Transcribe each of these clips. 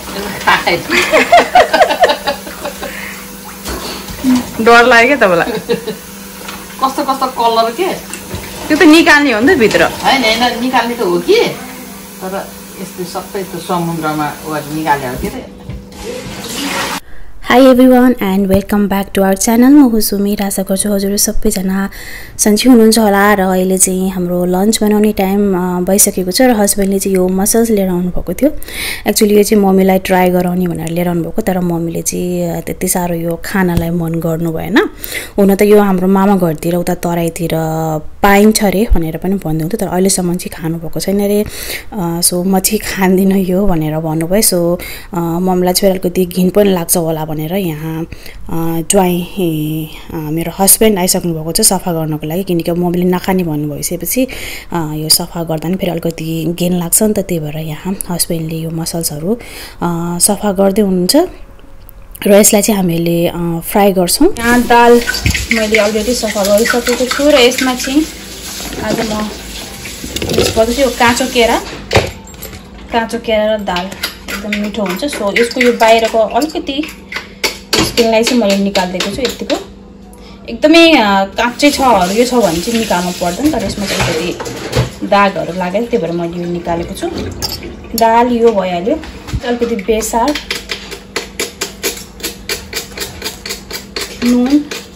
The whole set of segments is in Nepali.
डर लाग्यो क्या तपाईँलाई? कस्तो कस्तो कलर के त्यो त निकाल्ने हो नि त भित्र हैन हैन निकाल्ने त हो कि तर यस्तो सबै त समुद्रमा निकाल्ने हो के रे Hi everyone and welcome back to our channel. म हो सुमिर आशा गर्छु हजुरहरु सबैजना सन्चै हुनुहुन्छ होला र अहिले चाहिँ हाम्रो लन्च बनाउने टाइम भइसकेको छ र हस्बेन्डले चाहिँ यो मसल्स लिएर आउनु भएको थियो। एक्चुअली यो चाहिँ मम्मीलाई ट्राई गराउने भनेर लिएर आउनु भएको तर मम्मीले चाहिँ त्यति सारो यो खानालाई मन गर्नु भएन। हुन त यो हाम्रो मामा घरतिर उता तराईतिर पाइन्छ रे भनेर पनि भन्दै हुन्थ्यो तर अहिलेसम्म चाहिँ खानु भएको छैन रे। सो म चाहिँ खान्दिन यो भनेर भन्नुभयो। सो मम्मीलाई चाहिँ अलिकति घिन पनि लाग्छ होला भनेर यहाँ ज्वाइँ मेरो हस्बेन्ड आइसक्नु भएको छ सफा गर्नको लागि किनकि मम्मीले नखाने भन्नु भइसकेपछि यो सफा गर्दा नि फेरि अलिकति घिन लाग्छ नि त त्यही भएर यहाँ हस्बेन्डले यो मसल्सहरु सफा गर्दै हुनुहुन्छ र यसलाई चाहिँ हामीले फ्राई गर्छौं। यहाँ दाल मैले अलरेडी सफा गरिसकेको छु र यसमा चाहिँ आज म युज गर्छु यो काँचो केरा र दाल एकदम मिठो हुन्छ। सो यसको यो बाहिरको अलिकति स्किनलाई चाहिँ मैले निकाल्दिएको छु। यतिको एकदमै काँचै छ यो छ भने चाहिँ निकाल्नु पर्दैन तर यसमा चाहिँ अलिकति दागहरु लाग्यो त्यही भएर मैले यो निकालेको छु। दाल यो भइहाल्यो अलिकति बेसार नुन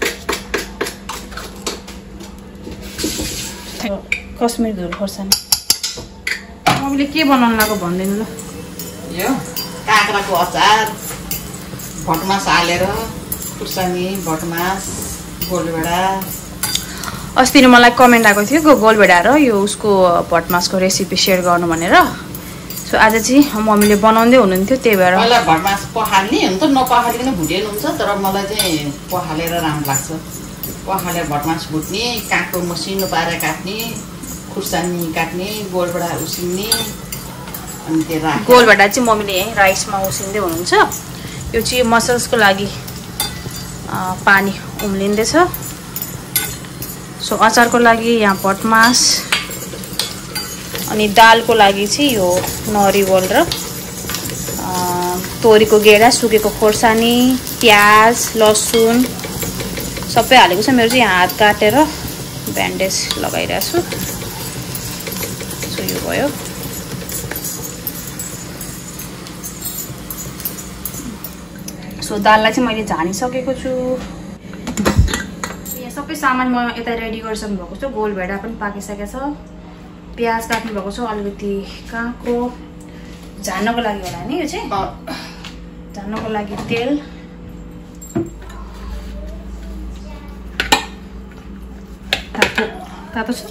कश्मीरी धुलो खोर्सानी मम्मीले के बनाउन लाग्यो भन्दिनु ल। यो काँक्राको अचार भटमास हालेर खुर्सानी भटमास गोलभेडा अस्ति नै मलाई कमेन्ट आएको थियो गोलभेडा र यो उसको भटमासको रेसिपी शेयर गर्नु भनेर। सो आज चाहिँ मम्मीले बनाउँदै हुनुहुन्थ्यो त्यही भएर पहिला भटमास पखाल्ने हुन्छ नपखालिकन भुटेन हुन्छ तर मलाई चाहिँ पखालेर राम्रो लाग्छ। पखालेर भटमास भुट्ने काँक्रो मसिनो पारेर काट्ने खुर्सानी काट्ने गोलभेडा उसिन्ने अनि त्यो राख गोलभेडा चाहिँ मम्मीले यही राइसमा उसिन्दै हुनुहुन्छ। यो चाहिँ मसल्सको लागि पानी उम्लिँदैछ। सो अचारको लागि यहाँ भटमास अनि दालको लागि चाहिँ यो नरिवल र तोरीको गेडा सुकेको खोर्सानी प्याज लसुन सबै हालेको छ। मेरो चाहिँ यहाँ हात काटेर ब्यान्डेज लगाइरहेको छु। सो यो भयो। सो दाललाई चाहिँ मैले झानिसकेको छु। यहाँ सबै सामान म यता रेडी गरिसक्नु भएको छु। गोलभेडा पनि पाकिसकेको छ प्याज काट्नु भएको छ अलिकति काँक्रो झान्नको लागि होला नि यो चाहिँ झान्नको लागि तेल तातो छ।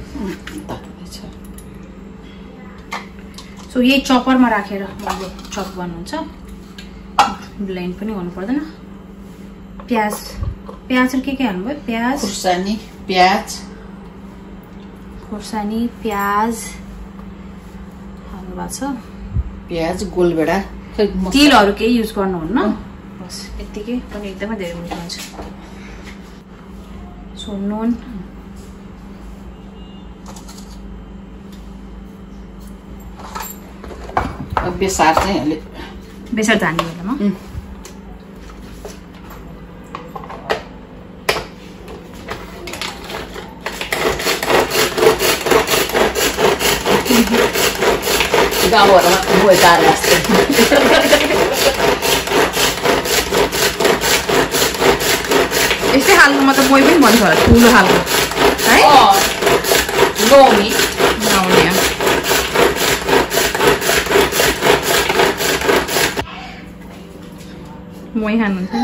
सो यही चपरमा राखेर मैले चप गर्नुहुन्छ ब्लेन्ड पनि गर्नु पर्दैन। प्याज के हाल्नुभयो प्याज खुर्सानी प्याज हाल्नु भएको छ। प्याज गोलभेडा तेलहरु केही युज गर्नुहुन्न बस यतिकै पनि एकदमै धेरै मिठो हुन्छ। सो नुन बेसार चाहिँ बेसार धान्ने बेलामा गाउँहरुमा मोही तारे जस्तो यस्तै खालको मतलब मोही पनि भन्छ होला ठुलो खालको है नौनी मोही खानुहुन्छ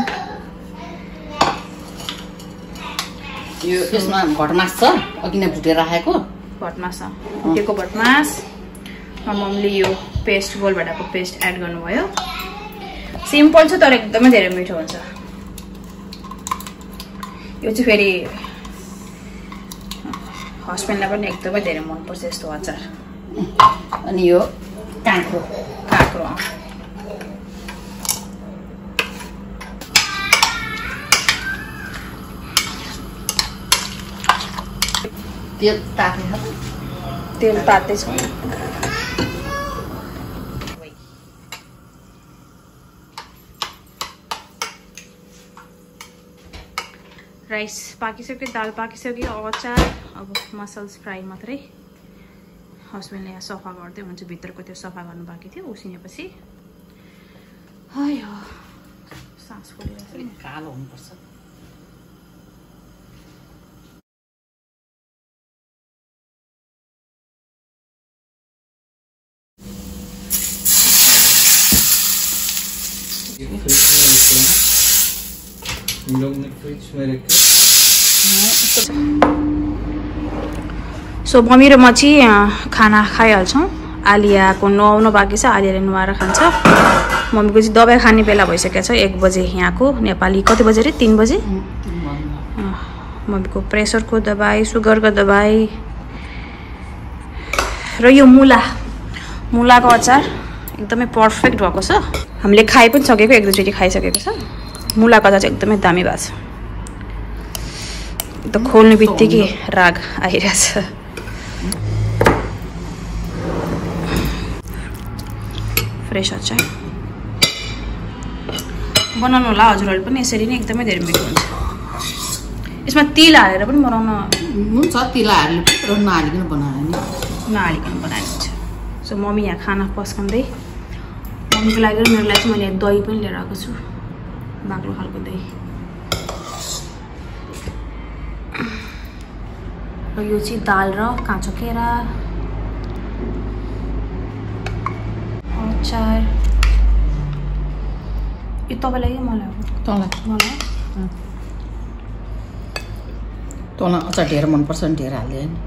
यो यसमा भटमास छ अघि नै भुटेर राखेको भटमास भुटेको भटमास मम्मीले यो पेस्ट गोलभेडाको पेस्ट एड गर्नुभयो। सिम्पल छ तर एकदमै धेरै मिठो हुन्छ। यो चाहिँ फेरि हस्बेन्डलाई पनि एकदमै धेरै मनपर्छ यस्तो अचार। अनि यो काँक्रो तेल तातै छ। राइस पाकिसक्यो, दाल पाकिसक्यो, अचार, अब मसल्स फ्राई मात्रै। हस्बेन्डले यहाँ सफा गर्दै हुन्छ, भित्रको त्यो सफा गर्नु बाँकी थियो। उसिनेपछि हायो सास फुलिरहेछ। कालो हुनुपर्छ। सो मम्मी र म चाहिँ खाना खाइहाल्छौँ। आलियाको नुहाउनु बाँकी छ, आलियाले नुहाएर खान्छ। मम्मीको चाहिँ दबाई खाने बेला भइसकेको छ, 1 बजे यहाँको नेपाली कति बजे रे? 3 बजे। मम्मीको प्रेसरको दबाई, सुगरको दबाई र यो मुलाको अचार एकदमै पर्फेक्ट भएको छ। हामीले खाइ पनि सकेको, 1-2 चोटि खाइसकेको छ। मुलाको अचार चाहिँ एकदमै दामी भएको छ। त खोल्ने बित्तिकै राग आइरहेछ। फ्रेस अचार बनाउनु होला हजुरहरूले पनि, यसरी नै एकदमै धेरै मिठो हुन्छ। यसमा तिल हालेर पनि बनाउन हुन्छ, तिल हालेर र नहालिकन बनायो नि, नहालिकन बनाएको हुन्छ। सो मम्मी यहाँ खाना पस्काउँदै, मम्मीको लागि र मेरो लागि चाहिँ मैले दही पनि लिएर आएको छु, बाक्लो खालको दही। र यो चाहिँ दाल र काँचो केरा, अचार। यो तपाईँलाई मलाई तँलाई अचार ढेर मनपर्छ नि, ढेर हाल्दै होइन।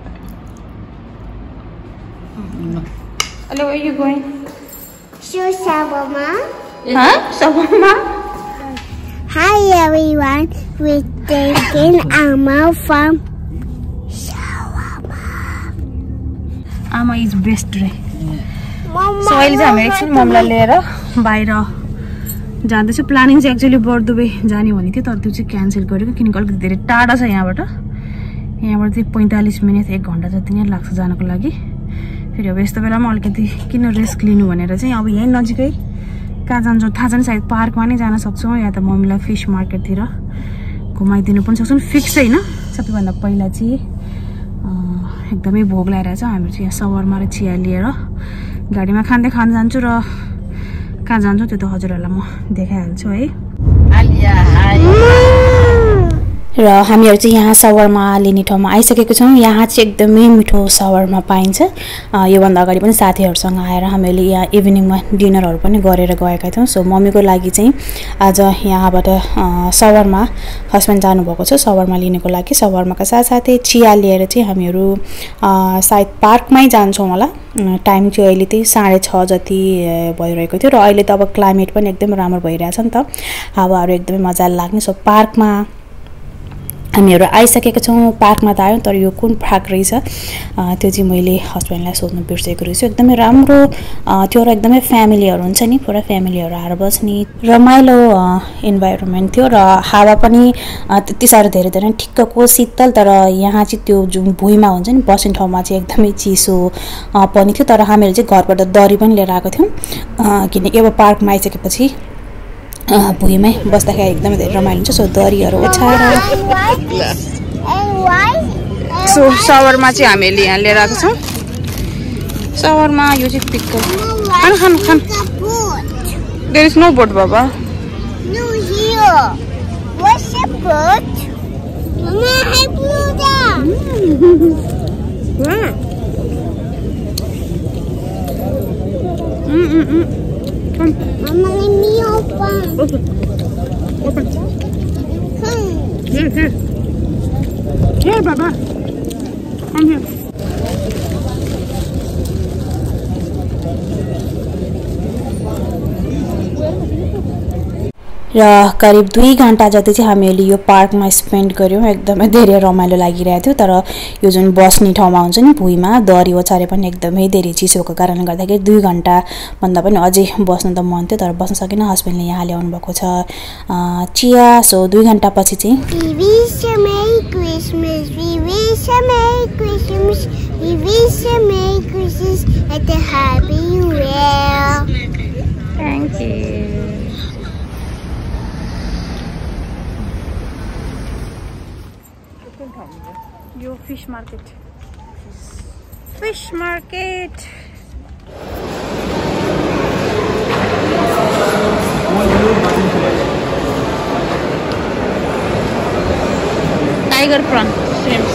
Hello, where are you going? So shawarma. Huh? Shawarma? Hi everyone, we're taking Amma from shawarma. Amma is best रे। Mama, सो अहिले चाहिँ हामी एकछिन मम्मीलाई लिएर बाहिर जाँदैछु। प्लानिङ चाहिँ एक्चुअली बर्दुबे जाने भने थियो, तर त्यो चाहिँ क्यान्सल गरेको किनकि अलिकति धेरै टाढा छ यहाँबाट। यहाँबाट चाहिँ 45 मिनट 1 घन्टा जति नै लाग्छ जानको लागि। फेरि अब यस्तो बेलामा अलिकति किन रिस्क लिनु भनेर चाहिँ अब यहीँ नजिकै कहाँ जान्छौँ थाहा छैन, सायद पार्कमा नै जान सक्छौँ या त मम्मीलाई फिस मार्केटतिर घुमाइदिनु पनि सक्छौँ। फिक्स छैन। सबैभन्दा पहिला चाहिँ एकदमै भोक लागिरहेछ। हामी चाहिँ यहाँ सवरमा र चिया लिएर गाडीमा खाँदै खान जान्छु र कहाँ जान्छु त्यो त हजुरहरूलाई म देखाइहाल्छु है। आलिया हाय। र हामीहरू चाहिँ यहाँ सवरमा लिने ठाउँमा आइसकेको छौँ। यहाँ चाहिँ एकदमै मिठो सवरमा पाइन्छ। योभन्दा अगाडि पनि साथीहरूसँग आएर हामीले यहाँ इभिनिङमा डिनरहरू पनि गरेर गएका थियौँ। सो मम्मीको लागि चाहिँ आज यहाँबाट सवरमा हस्बेन्ड जानुभएको छ सवरमा लिनको लागि। सवरमाका साथसाथै चिया लिएर चाहिँ हामीहरू सायद पार्कमै जान्छौँ होला। टाइम चाहिँ अहिले चाहिँ 6:30 जति भइरहेको थियो र अहिले त अब क्लाइमेट पनि एकदम राम्रो भइरहेछ नि त, हावाहरू एकदमै मजाले लाग्ने। सो पार्कमा हामीहरू आइसकेका छौँ। पार्कमा त आयौँ, तर यो कुन पार्क रहेछ त्यो चाहिँ मैले हस्बेन्डलाई सोध्नु बिर्सेको रहेछु। एकदमै राम्रो त्यो र एकदमै फ्यामिलीहरू हुन्छ नि, पुरा फ्यामिलीहरू आएर बस्ने रमाइलो इन्भाइरोमेन्ट थियो र हावा पनि त्यति साह्रो धेरै ठिक्कको शीतल। तर यहाँ चाहिँ त्यो जुन भुइँमा हुन्छ नि बस्ने ठाउँमा चाहिँ एकदमै चिसो पनि थियो। तर हामीहरू चाहिँ घरबाट दरी पनि लिएर आएको थियौँ किनकि अब पार्कमा आइसकेपछि भुइँमै बस्दाखेरि एकदमै धेरै रमाइलो हुन्छ। सो दरीहरू ओछ्याएर सो सवरमा चाहिँ हामीले यहाँ लिएर आएको छौँ। सवरमा यो चाहिँ पिक्कल खानु देयर इज नो बोट बाबा। No here. What's a boat? Mama, help me down. Come. Mama, let me open. Open. Come. Here. Here, Baba. Come here. र करिब 2 घण्टा जति चाहिँ हामीले यो पार्कमा स्पेन्ड गऱ्यौँ। एकदमै धेरै रमाइलो लागिरहेको थियो। तर यो जुन बस्ने ठाउँमा हुन्छ नि भुइँमा दरी ओछारे पनि एकदमै धेरै चिसो भएको कारणले गर्दाखेरि 2 घण्टा भन्दा पनि अझै बस्न त मन थियो, तर बस्न सकेन। हस्बेन्डले यहाँ ल्याउनु भएको छ चिया। सो 2 घण्टा पछि चाहिँ We wish you Merry Christmas. We wish you Merry Christmas. We wish you Merry Christmas and a Happy New Year. Thank you. Fish market tiger prawn shrimps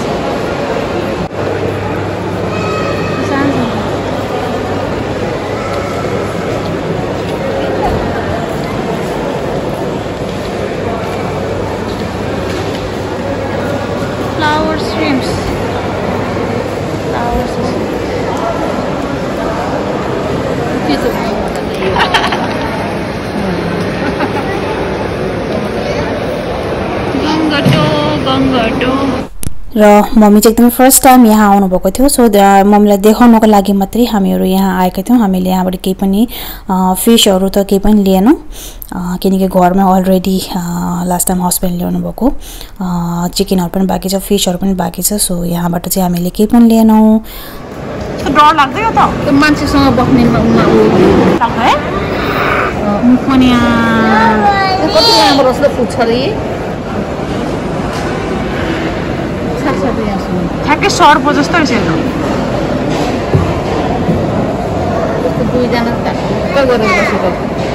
र मम्मी चाहिँ एकदम फर्स्ट टाइम यहाँ आउनुभएको थियो सो मम्मीलाई देखाउनको लागि मात्रै हामीहरू यहाँ आएका थियौँ हामीले यहाँबाट केही पनि फिसहरू त केही पनि लिएनौँ किनकि घरमा अलरेडी लास्ट टाइम हस्बेन्ड ल्याउनु भएको चिकनहरू पनि बाँकी छ फिसहरू पनि बाँकी छ सो यहाँबाट चाहिँ हामीले केही पनि लिएनौँ डर लाग्दैन त त्यो मान्छेसँग बस्ने कति राम्रो जस्तो पुग्छ रे ठ्याक्कै सर्प जस्तो रहेछ दुईजना टक्क गरेर बसेको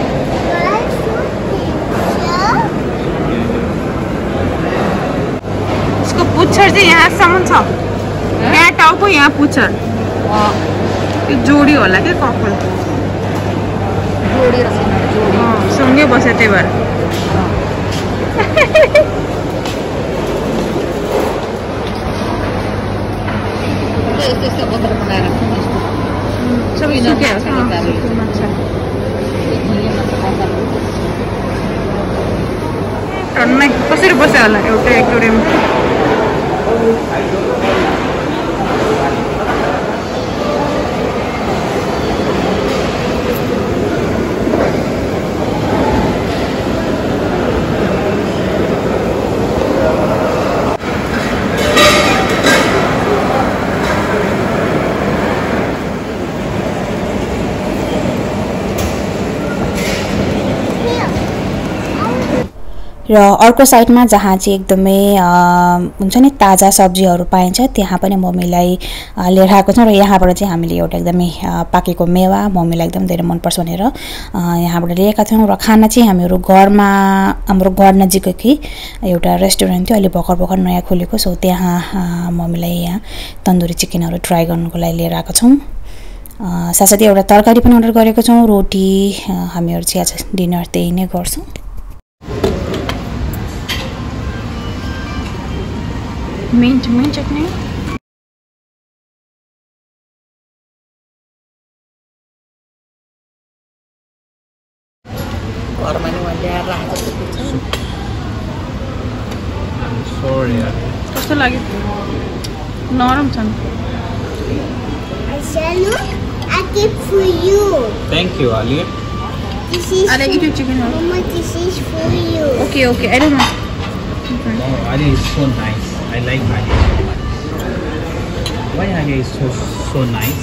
यसको पुच्छर चाहिँ यहाँसम्म छ यहाँ टाउको यहाँ पुच्छर त्यो जोडी होला के कपाल जोडी सँगै बस्यो त्यही भएर यस्तो बगर बनाएर सबै टन्नै कसरी बस्यो होला एउटा एक्वेरियम र अर्को साइडमा जहाँ चाहिँ एकदमै हुन्छ नि ताजा सब्जीहरू पाइन्छ त्यहाँ पनि मम्मीलाई लिएर आएको छौँ र यहाँबाट चाहिँ हामीले एउटा एकदमै पाकेको मेवा मम्मीलाई एकदम धेरै मनपर्छ भनेर यहाँबाट लिएका थियौँ र खाना चाहिँ हामीहरू घरमा हाम्रो घर नजिकै एउटा रेस्टुरेन्ट थियो अहिले भर्खर नयाँ खोलेको सो त्यहाँ मम्मीलाई यहाँ तन्दुरी चिकनहरू ट्राई गर्नुको लागि लिएर आएको छौँ साथसाथै एउटा तरकारी पनि अर्डर गरेको छौँ रोटी हामीहरू चाहिँ आज डिनर त्यही नै गर्छौँ mint chutney घरमा नि मैले ल्याएर राखेको छु Sorry. कस्तो लाग्यो नरम छन् I get for you. Thank you, Ali. This is I like it chicken. Mama, this is for you. Okay, I don't know. Oh, Ali is so nice. I like Ali so much. Why Ali is so nice?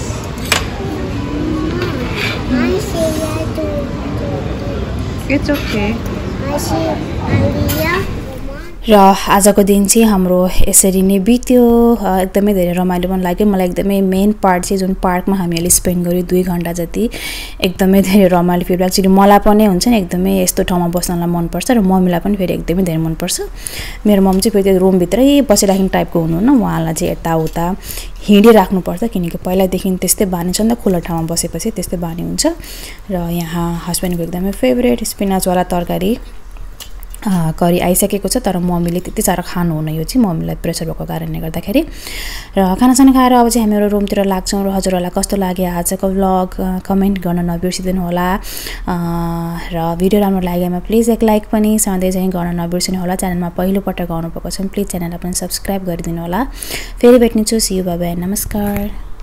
I say that to It's okay. I say Aliyah. र आजको दिन चाहिँ हाम्रो यसरी नै बित्यो एकदमै धेरै रमाइलो पनि लाग्यो मलाई एकदमै मेन पार्ट चाहिँ जुन पार्कमा हामीले स्पेन्ड गर्यो 2 घण्टा जति एकदमै धेरै रमाइलो फिल लाग्छ मलाई पनि हुन्छ नि एकदमै यस्तो ठाउँमा बस्नलाई मनपर्छ र मम्मीलाई पनि फेरि एकदमै धेरै मनपर्छ मेरो मम चाहिँ फेरि रुम भित्रै बसिराख्ने टाइपको हुनुहुन्न उहाँलाई चाहिँ यताउता हिँडिराख्नुपर्छ किनकि पहिलादेखि त्यस्तै बानी छ नि त खुला ठाउँमा बसेपछि त्यस्तै बानी हुन्छ र यहाँ हस्बेन्डको एकदमै फेभरेट स्पिनाचवाला तरकारी करी आइसकेको छ तर मम्मीले त्यति साह्रो खानु हुन यो चाहिँ मम्मीलाई प्रेसर भएको कारणले गर्दाखेरि र खानासाना खाएर अब चाहिँ हामीहरू रुमतिर लाग्छौँ र हजुरहरूलाई कस्तो लाग्यो आजको व्लग कमेन्ट गर्न नबिर्सिदिनु होला र भिडियो राम्रो लागेमा प्लिज एक लाइक पनि सधैँ चाहिँ गर्न नबिर्सिनु होला च्यानलमा पहिलो पटक आउनुभएको छ प्लिज च्यानललाई पनि सब्स्क्राइब गरिदिनु होला फेरि भेट्नेछु सी यू बाइ बाइ नमस्कार